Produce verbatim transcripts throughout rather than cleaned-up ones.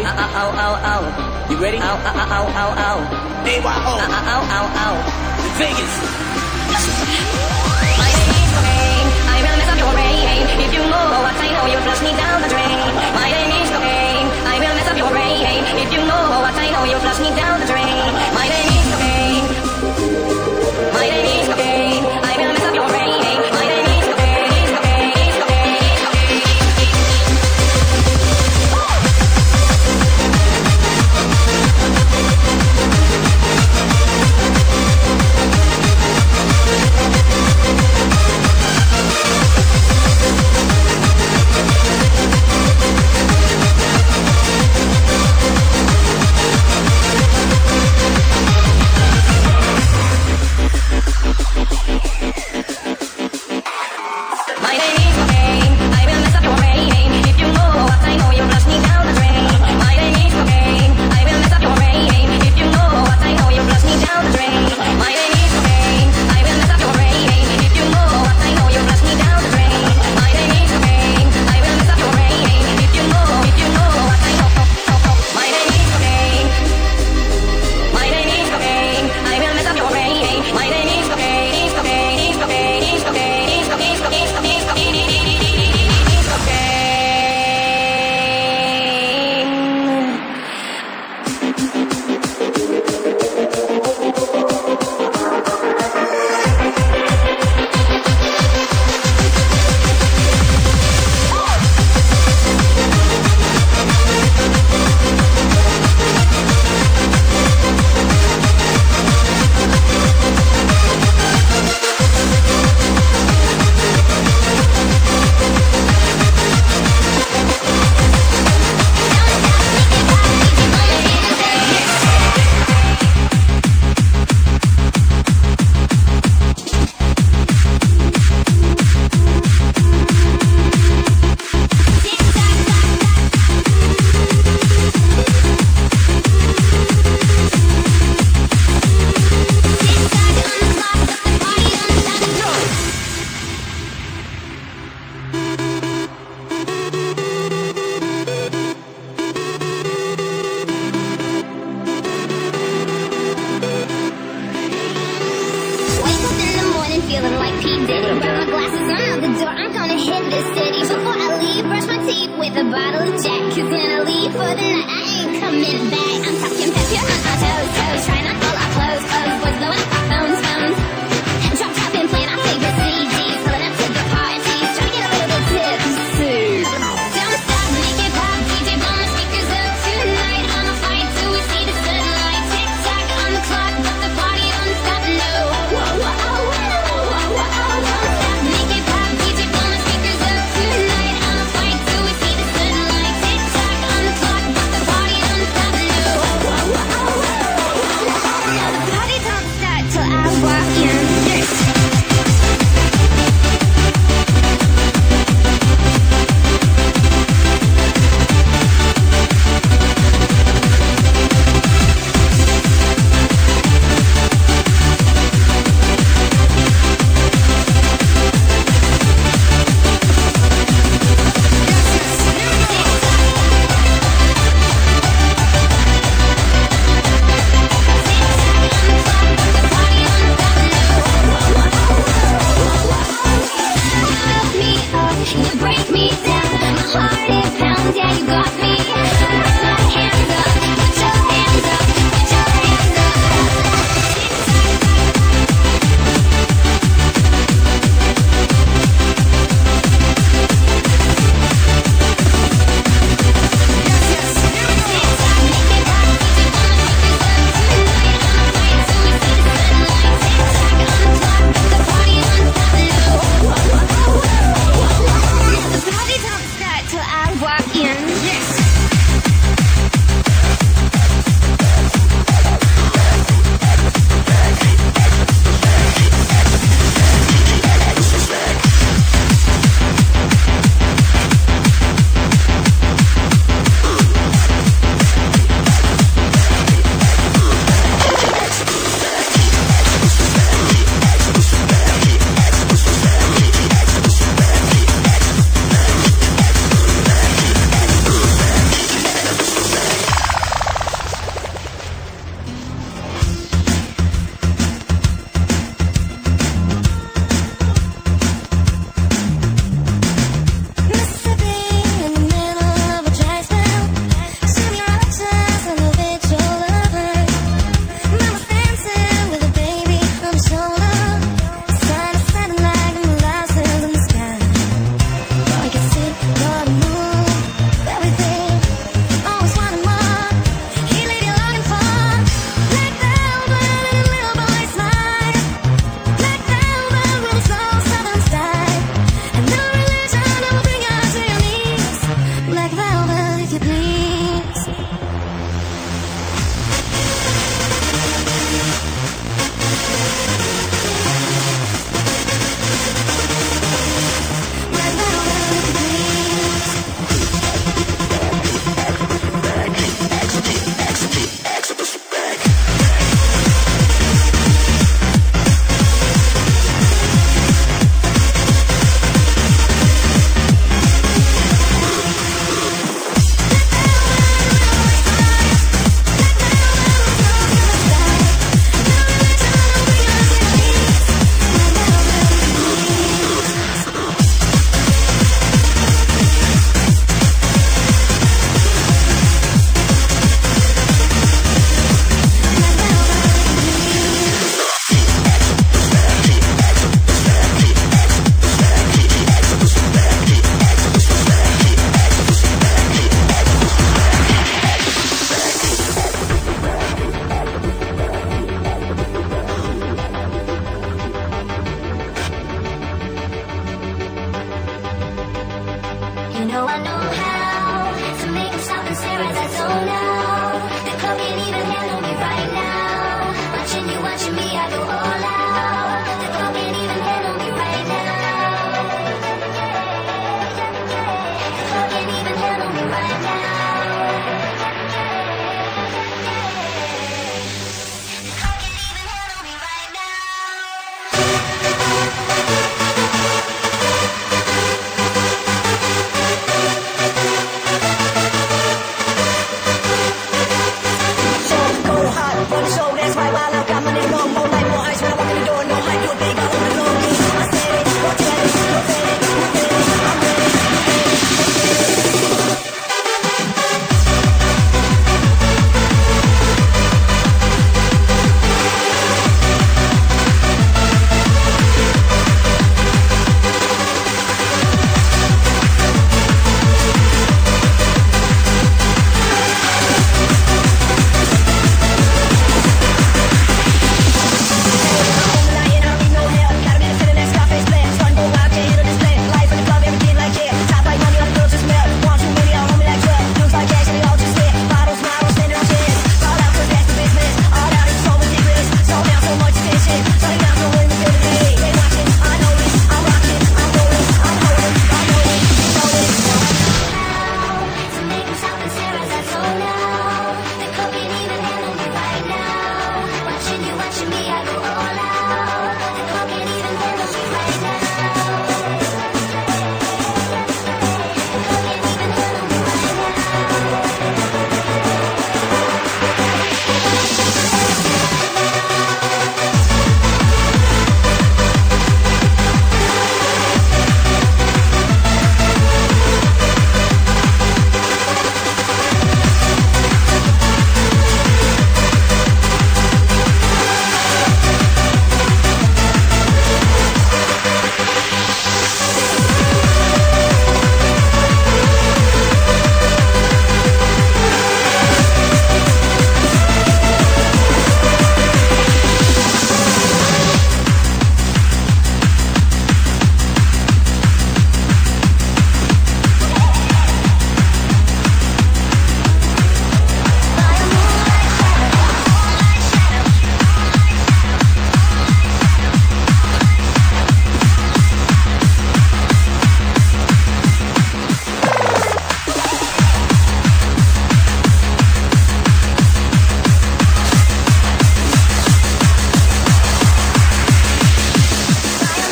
Ow, ow, ow, ow. You ready? Ow, ow, ow, ow, ow. A Y O. Ow, ow, ow, ow. Vegas. My name is cocaine. I will mess up your brain. If you know what I know, you flush me down the drain. My name is cocaine. I will mess up your brain. If you know what I know, you flush me down the drain. My name is cocaine. My name is cocaine. I will mess up your brain. My name is cocaine. Is cocaine. Is cocaine. Is cocaine. Party don't know I know how to make them stop and stare as I zone out. The clock can't even handle me right now. Watching you, watching me, I go all out. The clock can't even handle me right now. The clock can't even handle me right now.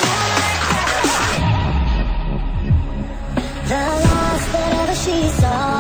She saw